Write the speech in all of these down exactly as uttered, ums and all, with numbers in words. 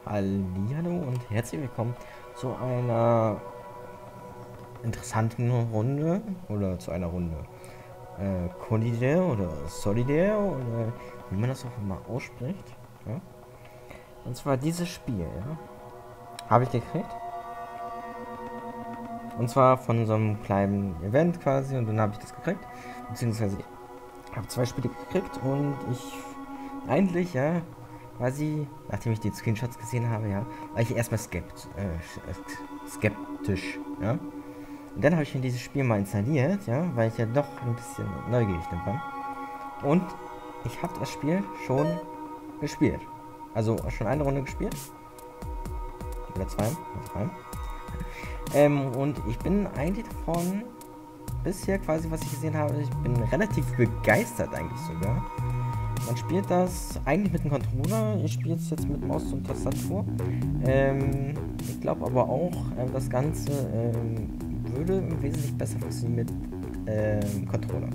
Hallihallo und herzlich willkommen zu einer interessanten Runde oder zu einer Runde äh, Collidaire oder Solidaire oder wie man das auch immer ausspricht. Ja? Und zwar dieses Spiel, ja? Habe ich gekriegt. Und zwar von so einem kleinen Event quasi und dann habe ich das gekriegt. Beziehungsweise ich habe zwei Spiele gekriegt und ich eigentlich, ja, quasi, nachdem ich die Screenshots gesehen habe, ja, war ich erstmal skeptisch, äh, skeptisch, ja. Und dann habe ich mir dieses Spiel mal installiert, ja, weil ich ja doch ein bisschen neugierig war. Und ich habe das Spiel schon gespielt. Also schon eine Runde gespielt. Oder zwei. Oder drei. Ähm, und ich bin eigentlich davon, bisher quasi, was ich gesehen habe, ich bin relativ begeistert eigentlich sogar. Man spielt das eigentlich mit dem Controller, ich spiele es jetzt mit Maus und Tastatur. Ähm, ich glaube aber auch, äh, das Ganze ähm, würde wesentlich besser funktionieren mit ähm, Controller.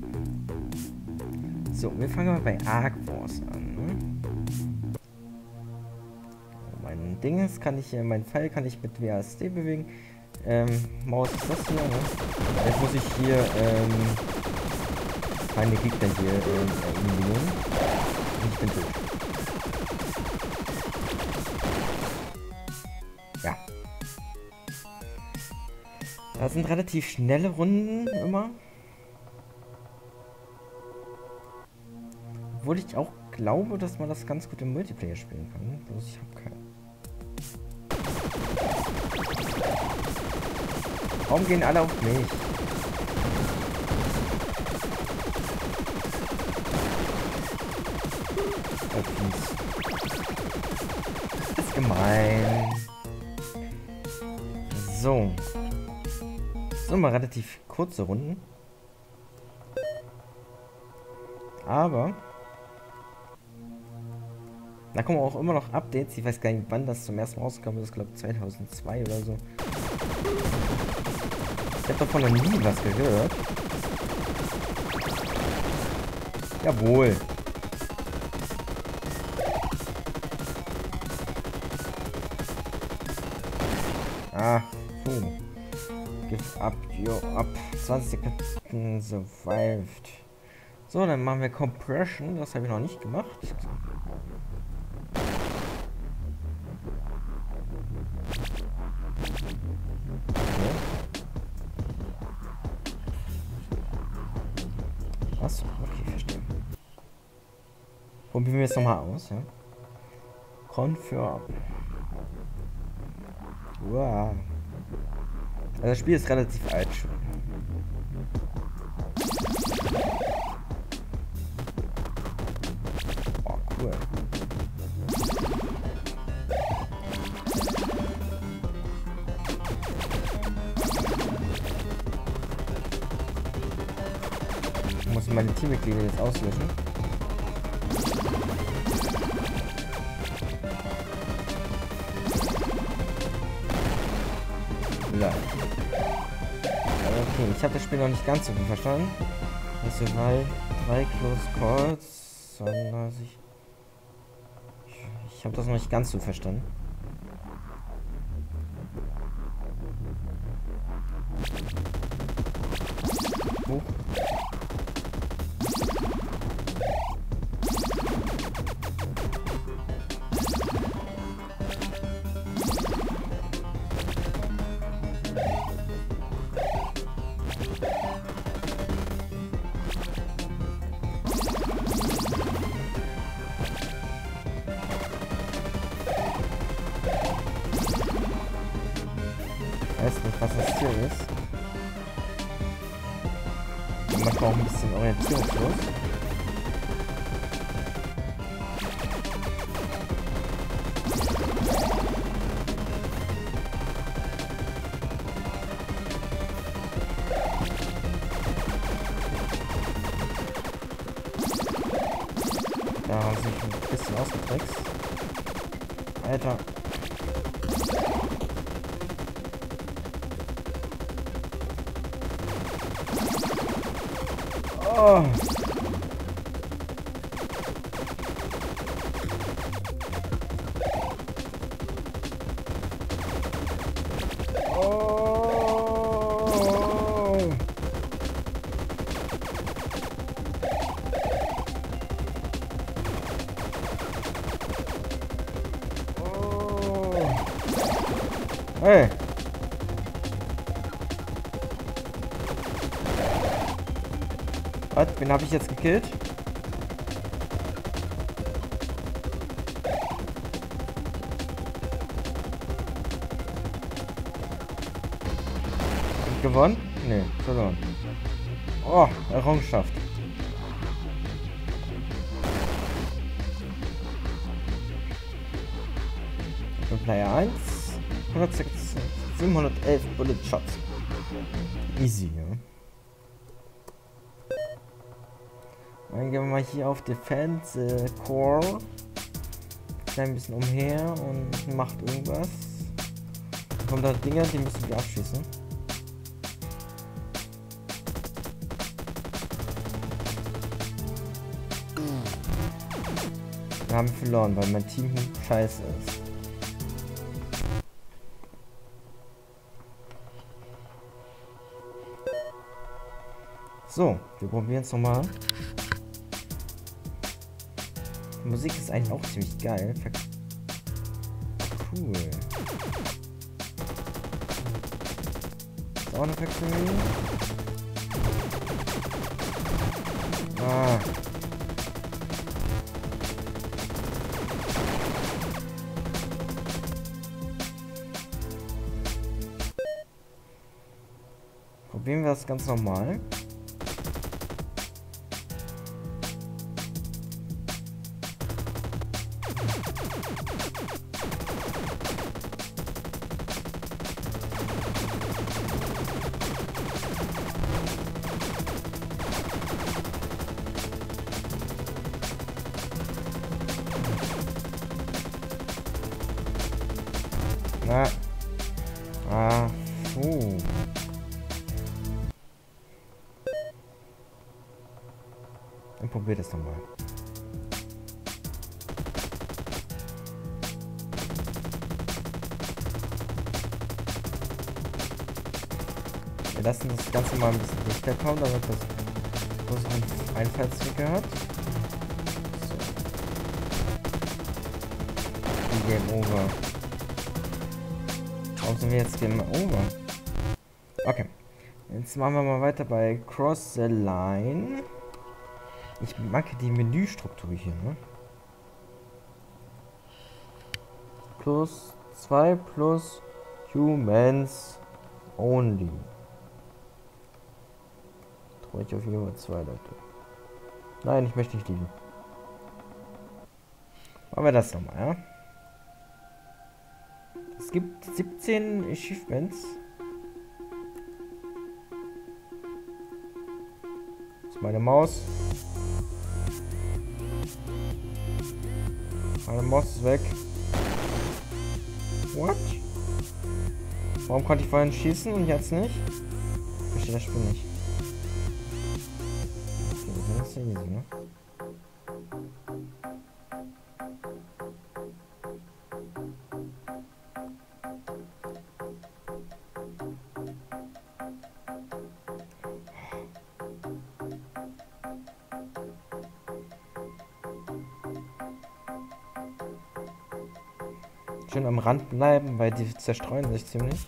So, wir fangen mal bei Ark Wars an. Ne? Mein Ding ist, kann ich, äh, mein Pfeil kann ich mit W A S D bewegen. Ähm, Maus ist das hier, ne? Jetzt muss ich hier, ähm, keine Gegner hier äh, eliminieren. Und ich bin durch. Ja. Das sind relativ schnelle Runden immer. Obwohl ich auch glaube, dass man das ganz gut im Multiplayer spielen kann. Bloß ich habe keinen. Warum gehen alle auf mich? Oh, fies. Das ist gemein. So. Das sind mal relativ kurze Runden. Aber da kommen auch immer noch Updates. Ich weiß gar nicht, wann das zum ersten Mal rauskam. Das ist, glaube ich, zweitausendzwei oder so. Ich habe davon noch nie was gehört. Jawohl. Ah, puh. Give up, yo, ab. zwanzig Sekunden survived. So, dann machen wir Compression. Das habe ich noch nicht gemacht. Was? Okay, verstehe. Probieren wir es nochmal aus, ja? Confirm. Wow. Also das Spiel ist relativ alt schon. Oh, cool. Ich muss meine Teammitglieder jetzt auslöschen. Ja. Okay, ich habe das Spiel noch nicht ganz so gut verstanden. Das ist drei, drei Close Calls, zweiunddreißig. Ich, ich habe das noch nicht ganz so verstanden. Hoch. Ich weiß nicht, was das hier ist. Und manchmal auch ein bisschen orientierungslos. Da haben sie sich ein bisschen ausgetrickst. Alter. Oh. Hey! Was? Wen habe ich jetzt gekillt? Hab ich gewonnen? Nee, verloren. Oh, Errungenschaft. Player eins. hundertsechs, siebenhundertelf Bullet Shots. Easy, ja. Dann gehen wir mal hier auf Defense äh, Core. Klein bisschen umher und macht irgendwas. Dann kommen da Dinger, die müssen wir abschießen. Wir haben verloren, weil mein Team scheiße ist. So, wir probieren es nochmal. Die Musik ist eigentlich auch ziemlich geil. Cool. Sound Factory. Ah. Probieren wir das ganz normal. Na. Ah. Uh. Dann probier das nochmal. Wir lassen das Ganze mal ein bisschen dichter kommen, damit das größeren Einfallswinkel hat. So. Game over. Warum sind wir jetzt Game over? Okay. Jetzt machen wir mal weiter bei Cross the Line. Ich mag die Menüstruktur hier, ne? Plus zwei plus Humans only. Traue ich auf jeden Fall zwei Leute. Nein, ich möchte nicht liegen. Machen wir das nochmal, ja? Es gibt siebzehn Achievements. Das ist meine Maus. Meine Maus ist weg. What? Warum konnte ich vorhin schießen und jetzt nicht? Ich verstehe das Spiel nicht. Okay, das ist ja easy, ne? Schön am Rand bleiben, weil die zerstreuen sich ziemlich.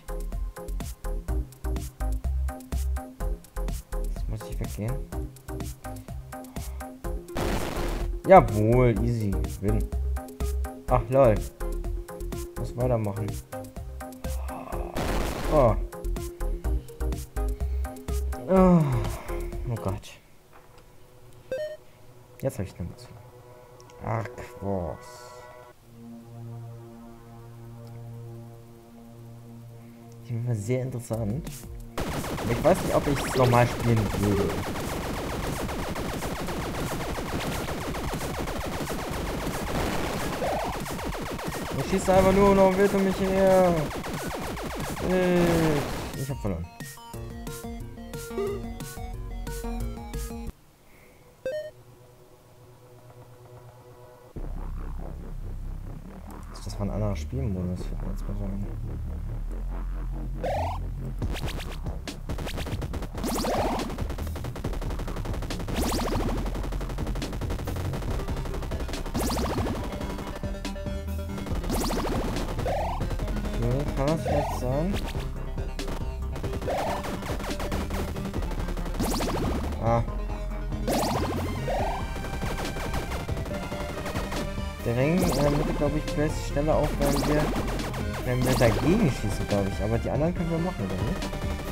Jetzt muss ich weggehen. Jawohl, easy. Win. Ach lol. Muss weitermachen. Oh. Oh, oh Gott. Jetzt habe ich eine zu. Aquos. Die war sehr interessant. Aber ich weiß nicht, ob ich es normal spielen würde. Ich schieße einfach nur noch wild um mich her. Ich hab verloren. Das war ein anderer Spielmodus. Jetzt mal sagen. Okay. Kann das vielleicht sein? Ah. Der Ring in der Mitte, glaube ich, bläst schneller auf, wenn wir, wenn wir dagegen schießen, glaube ich. Aber die anderen können wir machen, oder nicht?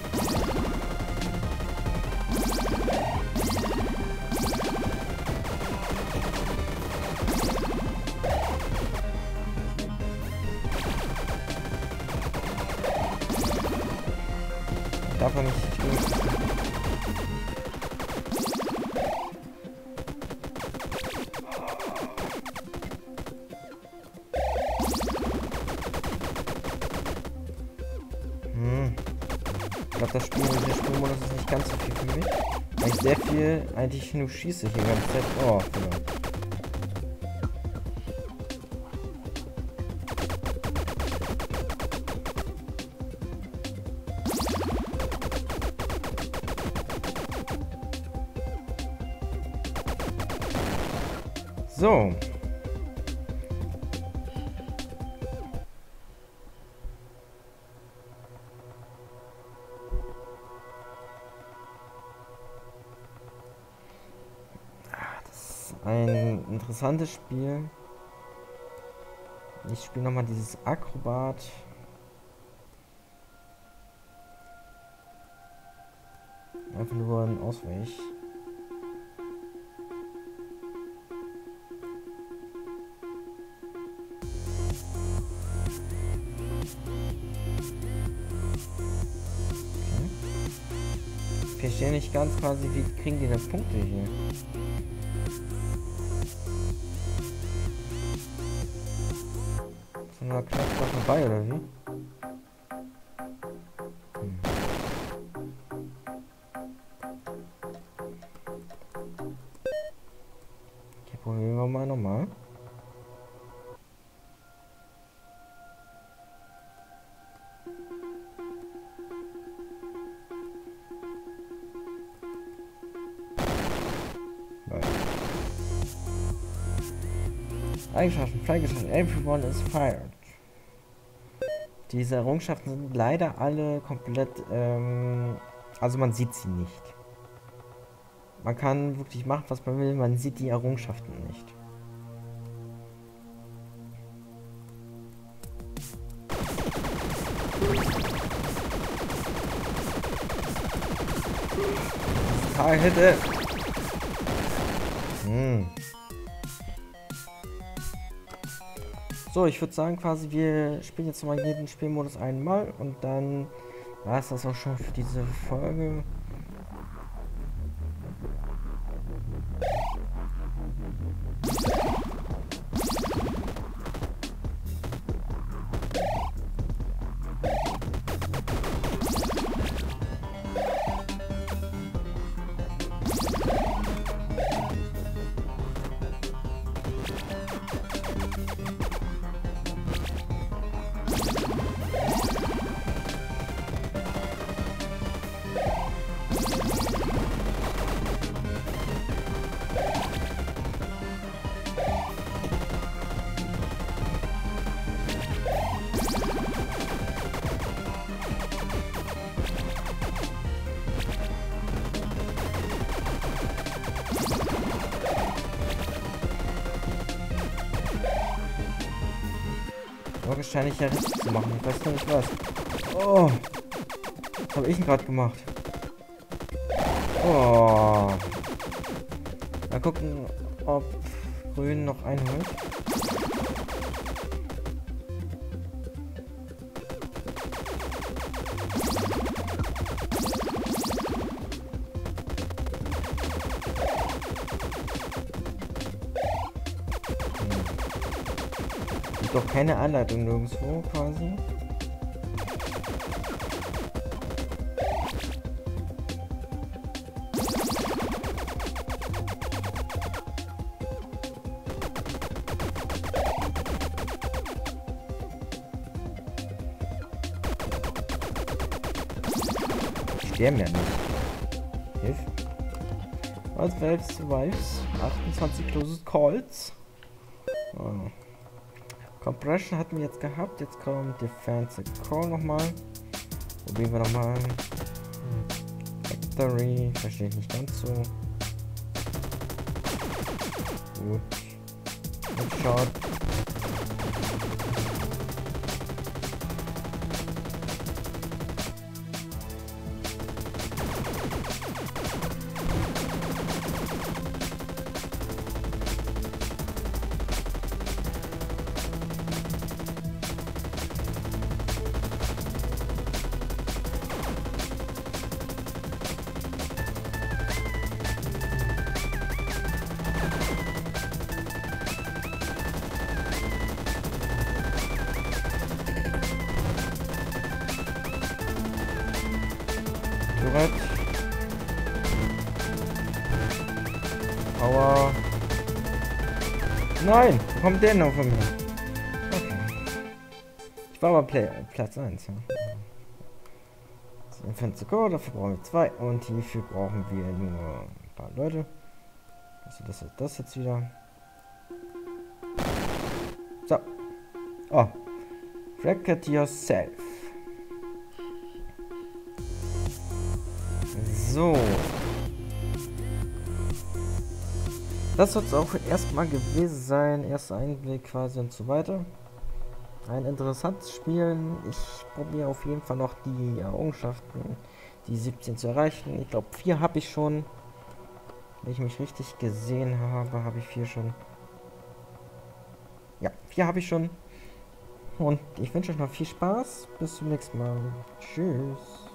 Darf man nicht spielen. Hm. Ich glaube, das Spiel, der Spielmodus ist nicht ganz so viel für mich. Weil ich sehr viel eigentlich nur schieße hier die ganze Zeit. Oh, genau. So. Das ist ein interessantes Spiel. Ich spiele nochmal dieses Akrobat. Einfach nur ein Ausweich. Ich verstehe nicht ganz quasi, wie kriegen die denn Punkte hier? Sind wir knapp vorbei, oder wie? Hm. Okay, probieren wir mal nochmal. Eigenschaften freigeschaltet. Everyone is fired. Diese Errungenschaften sind leider alle komplett, ähm, also man sieht sie nicht. Man kann wirklich machen, was man will, man sieht die Errungenschaften nicht. Hätte. Hm. So, ich würde sagen, quasi, wir spielen jetzt mal jeden Spielmodus einmal und dann war es das auch schon für diese Folge. Wahrscheinlich ja richtig zu machen. Ich weiß noch nicht was. Oh. Was habe ich denn gerade gemacht? Oh. Mal gucken, ob Grün noch einholt. Doch keine Anleitung nirgendwo quasi. Ich sterbe ja nicht. Hilf. Was Waves to Wives? achtundzwanzig Closest Calls. Oh. Compression hatten wir jetzt gehabt. Jetzt kommt Defensive Call nochmal. Probieren wir nochmal. Factory. Verstehe ich nicht ganz so. Gut. Headshot. Turret. Power. Nein! Wo kommt der noch von mir? Okay. Ich war aber Play Platz eins. Ja. Defensive Go, dafür brauchen wir zwei. Und hierfür brauchen wir nur ein paar Leute. Also das ist das jetzt wieder. So. Oh. Bracket yourself. So. Das soll es auch erstmal gewesen sein. Erster Einblick quasi und so weiter. Ein interessantes Spiel. Ich probiere auf jeden Fall noch die Errungenschaften, die siebzehn zu erreichen. Ich glaube, vier habe ich schon. Wenn ich mich richtig gesehen habe, habe ich vier schon. Ja, vier habe ich schon. Und ich wünsche euch noch viel Spaß. Bis zum nächsten Mal. Tschüss.